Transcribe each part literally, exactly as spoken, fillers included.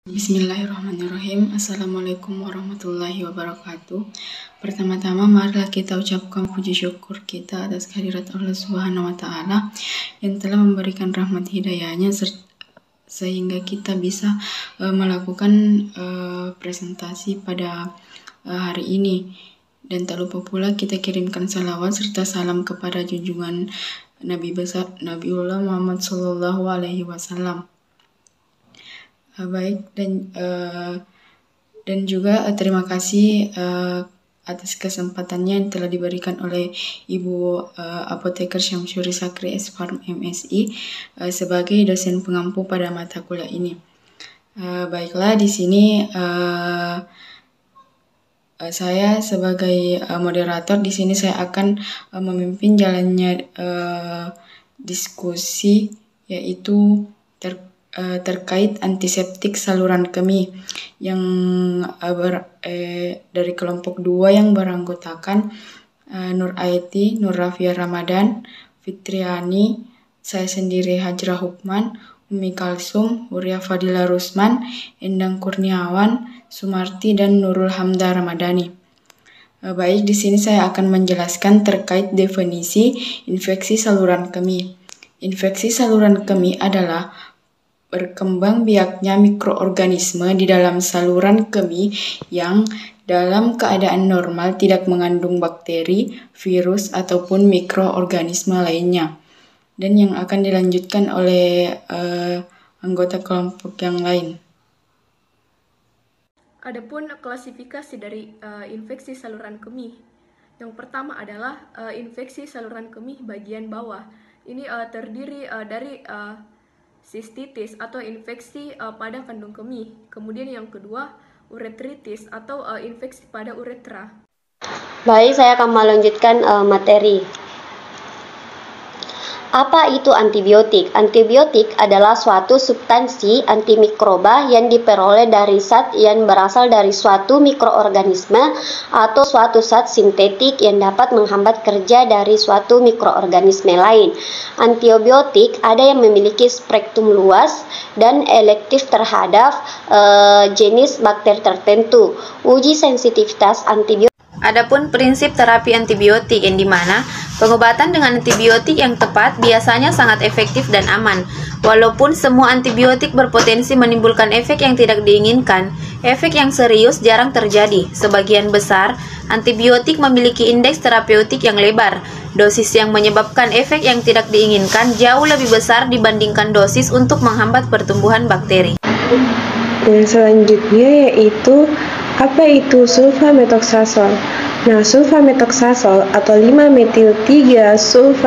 Bismillahirrahmanirrahim. Assalamualaikum warahmatullahi wabarakatuh. Pertama-tama marilah kita ucapkan puji syukur kita atas kehadirat Allah Subhanahu wa taala yang telah memberikan rahmat hidayahnya sehingga kita bisa uh, melakukan uh, presentasi pada uh, hari ini. Dan tak lupa pula kita kirimkan salawat serta salam kepada junjungan Nabi besar Nabiullah Muhammad Sallallahu Alaihi Wasallam. Uh, baik dan uh, dan juga uh, terima kasih uh, atas kesempatannya yang telah diberikan oleh Ibu uh, Apoteker Syamsuri Sakri S Farm M Si uh, sebagai dosen pengampu pada mata kuliah ini. Uh, baiklah, di sini uh, uh, saya sebagai uh, moderator di sini saya akan uh, memimpin jalannya uh, diskusi, yaitu ter terkait antiseptik saluran kemih yang uh, ber, eh, dari kelompok dua yang beranggotakan uh, Nur Aiti, Nur Rafia Ramadan, Fitriani, saya sendiri Hajrah Hukman, Umi Kalsum, Huria Fadila Rusman, Endang Kurniawan, Sumarti, dan Nurul Hamda Ramadhani. Uh, baik, di sini saya akan menjelaskan terkait definisi infeksi saluran kemih. Infeksi saluran kemih adalah berkembang biaknya mikroorganisme di dalam saluran kemih yang dalam keadaan normal tidak mengandung bakteri, virus, ataupun mikroorganisme lainnya. Dan yang akan dilanjutkan oleh uh, anggota kelompok yang lain. Adapun klasifikasi dari uh, infeksi saluran kemih. Yang pertama adalah uh, infeksi saluran kemih bagian bawah. Ini uh, terdiri uh, dari uh, sistitis atau infeksi uh, pada kandung kemih. Kemudian yang kedua, uretritis atau uh, infeksi pada uretra. Baik, saya akan melanjutkan uh, materi. Apa itu antibiotik? Antibiotik adalah suatu substansi antimikroba yang diperoleh dari zat yang berasal dari suatu mikroorganisme atau suatu zat sintetik yang dapat menghambat kerja dari suatu mikroorganisme lain. Antibiotik ada yang memiliki spektrum luas dan elektif terhadap uh, jenis bakteri tertentu. Uji sensitivitas antibiotik. Adapun prinsip terapi antibiotik yang dimana pengobatan dengan antibiotik yang tepat biasanya sangat efektif dan aman. Walaupun semua antibiotik berpotensi menimbulkan efek yang tidak diinginkan, efek yang serius jarang terjadi. Sebagian besar antibiotik memiliki indeks terapeutik yang lebar. Dosis yang menyebabkan efek yang tidak diinginkan jauh lebih besar dibandingkan dosis untuk menghambat pertumbuhan bakteri. Yang selanjutnya yaitu apa itu sulfamethoxazole? Nah, sulfamethoxazole atau lima metil tiga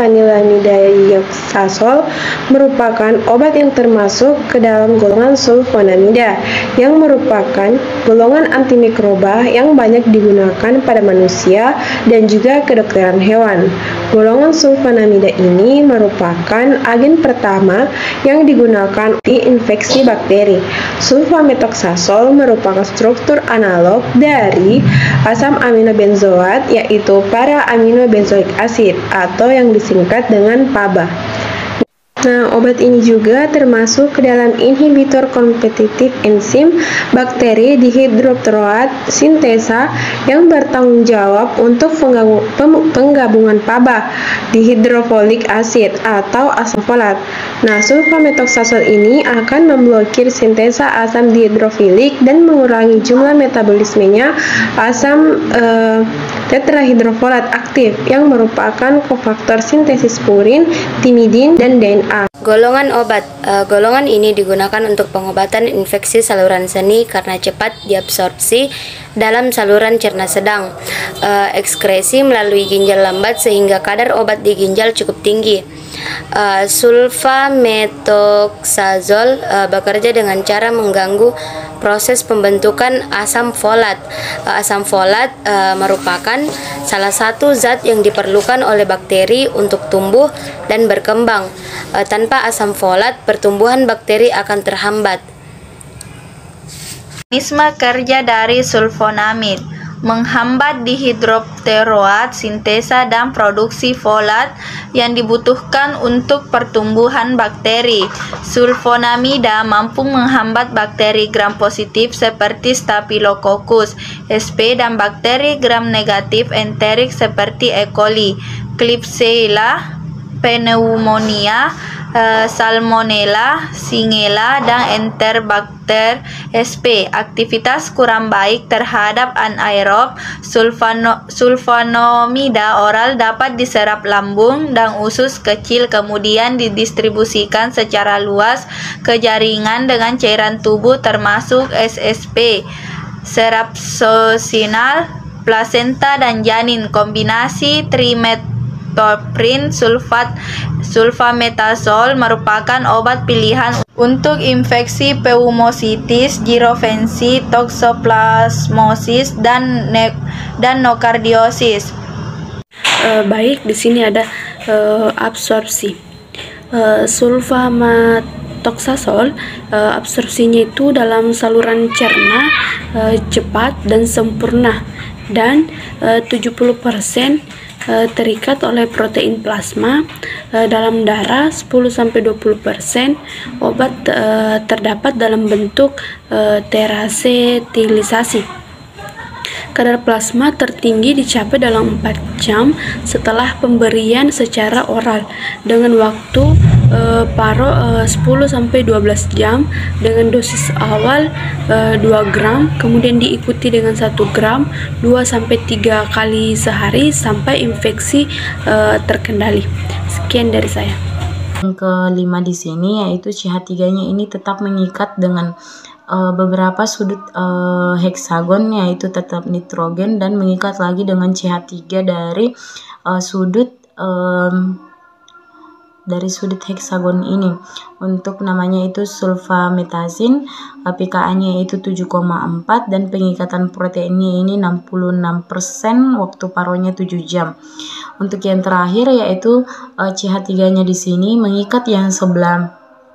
sulfanilamidadioksasul merupakan obat yang termasuk ke dalam golongan sulfonamida yang merupakan golongan antimikroba yang banyak digunakan pada manusia dan juga kedokteran hewan. Golongan sulfonamida ini merupakan agen pertama yang digunakan di infeksi bakteri. Sulfamethoxazole merupakan struktur analog dari asam aminobenzoat, yaitu para aminobenzoic acid atau yang disingkat dengan P A B A. Nah, obat ini juga termasuk ke dalam inhibitor kompetitif enzim bakteri dihidroktorat sintesa yang bertanggung jawab untuk penggabungan P A B A dihidrofolik acid atau asam folat. Nah, sulfamethoxazole ini akan memblokir sintesa asam dihidrofilik dan mengurangi jumlah metabolismenya asam eh, tetrahidrofolat aktif yang merupakan kofaktor sintesis purin, timidin, dan D N A. Golongan obat. Uh, golongan ini digunakan untuk pengobatan infeksi saluran seni karena cepat diabsorpsi dalam saluran cerna sedang, uh, ekskresi melalui ginjal lambat sehingga kadar obat di ginjal cukup tinggi. Uh, sulfamethoxazole uh, bekerja dengan cara mengganggu proses pembentukan asam folat. Uh, asam folat uh, merupakan salah satu zat yang diperlukan oleh bakteri untuk tumbuh dan berkembang. Uh, tanpa asam folat, pertumbuhan bakteri akan terhambat. Mekanisme kerja dari sulfonamid. menghambat dihidropteroat, sintesa dan produksi folat yang dibutuhkan untuk pertumbuhan bakteri. Sulfonamida mampu menghambat bakteri gram positif seperti Staphylococcus S P dan bakteri gram negatif enterik seperti E. coli, Klebsiella pneumonia, uh, Salmonella, Shigella, dan Enterobacter S P. Aktivitas kurang baik terhadap anaerob sulfano, sulfonomida oral dapat diserap lambung dan usus kecil kemudian didistribusikan secara luas ke jaringan dengan cairan tubuh termasuk S S P, serap sosinal, plasenta, dan janin. Kombinasi trimet Toprin sulfat sulfametazol merupakan obat pilihan untuk infeksi pneumocystis, girovensi, toxoplasmosis, dan ne dan nokardiosis. Uh, baik, di sini ada uh, absorpsi. Uh, sulfamethoxazole uh, absorpsinya itu dalam saluran cerna uh, cepat dan sempurna, dan uh, tujuh puluh persen terikat oleh protein plasma. Dalam darah sepuluh sampai dua puluh persen obat terdapat dalam bentuk terasetilisasi. Kadar plasma tertinggi dicapai dalam empat jam setelah pemberian secara oral dengan waktu uh, paro uh, sepuluh sampai dua belas jam dengan dosis awal uh, dua gram, kemudian diikuti dengan satu gram dua sampai tiga kali sehari sampai infeksi uh, terkendali. Sekian dari saya. Yang kelima di sini yaitu C H tiga nya ini tetap mengikat dengan uh, beberapa sudut uh, heksagon, yaitu tetap nitrogen, dan mengikat lagi dengan C H tiga dari uh, sudut um, dari sudut heksagon ini. Untuk namanya itu sulfametazin, P K A-nya itu tujuh koma empat dan pengikatan proteinnya ini enam puluh enam persen, waktu paronya tujuh jam. Untuk yang terakhir yaitu uh, C H tiga nya di sini mengikat yang sebelah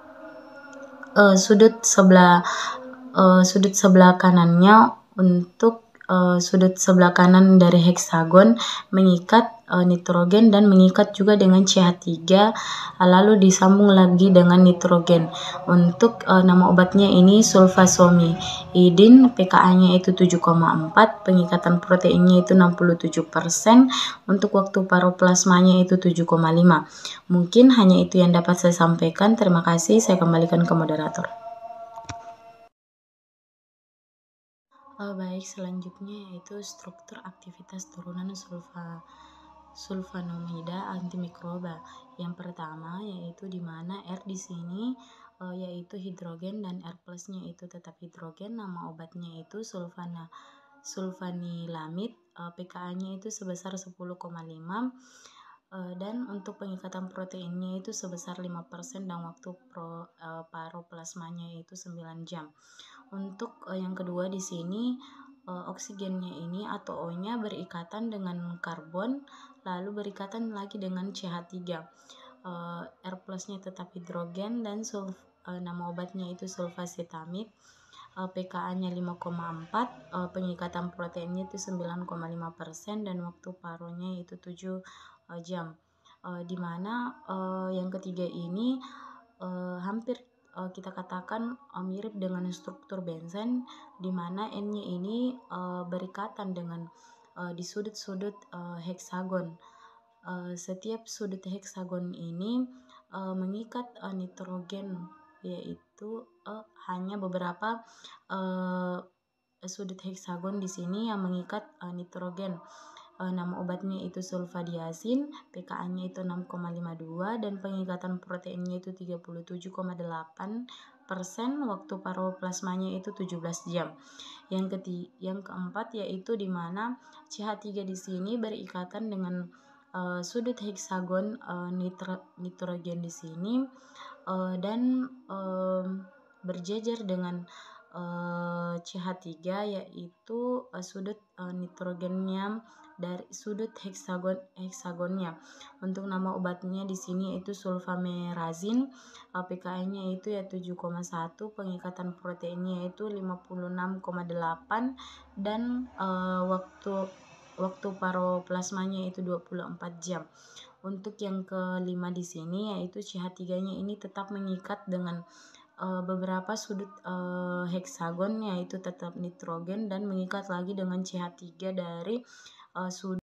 uh, sudut sebelah uh, sudut sebelah kanannya. Untuk uh, sudut sebelah kanan dari heksagon mengikat uh, nitrogen dan mengikat juga dengan C H tiga, lalu disambung lagi dengan nitrogen. Untuk uh, nama obatnya ini sulfasamidin, P K A-nya itu tujuh koma empat, pengikatan proteinnya itu enam puluh tujuh persen, untuk waktu paroplasmanya itu tujuh koma lima. Mungkin hanya itu yang dapat saya sampaikan. Terima kasih, saya kembalikan ke moderator. Oh, baik, selanjutnya yaitu struktur aktivitas turunan sulfa sulfonomida antimikroba. Yang pertama yaitu di mana R di sini uh, yaitu hidrogen dan R plusnya itu tetap hidrogen. Nama obatnya itu sulfana sulfanilamid, uh, P K A-nya itu sebesar sepuluh koma lima. Uh, dan untuk pengikatan proteinnya itu sebesar lima persen dan waktu pro, uh, paroplasmanya itu sembilan jam. Untuk uh, yang kedua di sini uh, oksigennya ini atau O-nya berikatan dengan karbon, lalu berikatan lagi dengan C H tiga. Uh, R plusnya tetap hidrogen dan sulf, uh, nama obatnya itu sulfacetamid. Uh, P K A-nya lima koma empat, uh, pengikatan proteinnya itu sembilan koma lima persen dan waktu paronya itu tujuh uh, jam. Uh, di mana uh, yang ketiga ini uh, hampir uh, kita katakan uh, mirip dengan struktur benzen, di mana N-nya ini uh, berikatan dengan uh, di sudut-sudut uh, heksagon. Uh, setiap sudut heksagon ini uh, mengikat uh, nitrogen, yaitu uh, hanya beberapa uh, sudut heksagon di sini yang mengikat uh, nitrogen. Uh, nama obatnya itu sulfadiazin, P K A-nya itu enam koma lima dua dan pengikatan proteinnya itu tiga puluh tujuh koma delapan persen, waktu paroplasmanya itu tujuh belas jam. Yang ketiga, yang keempat yaitu di mana C H tiga di sini berikatan dengan uh, sudut heksagon uh, nitro, nitrogen di sini uh, dan uh, berjejer dengan uh, C H tiga yaitu uh, sudut uh, nitrogennya dari sudut heksagon heksagonnya. Untuk nama obatnya di sini yaitu sulfamerazin, uh, P K I-nya itu ya tujuh koma satu, pengikatan proteinnya yaitu lima puluh enam koma delapan, dan uh, waktu waktu paroplasmanya itu dua puluh empat jam. Untuk yang kelima di sini yaitu C H tiga-nya ini tetap mengikat dengan uh, beberapa sudut uh, heksagon, yaitu tetap nitrogen, dan mengikat lagi dengan C H tiga dari uh, sudut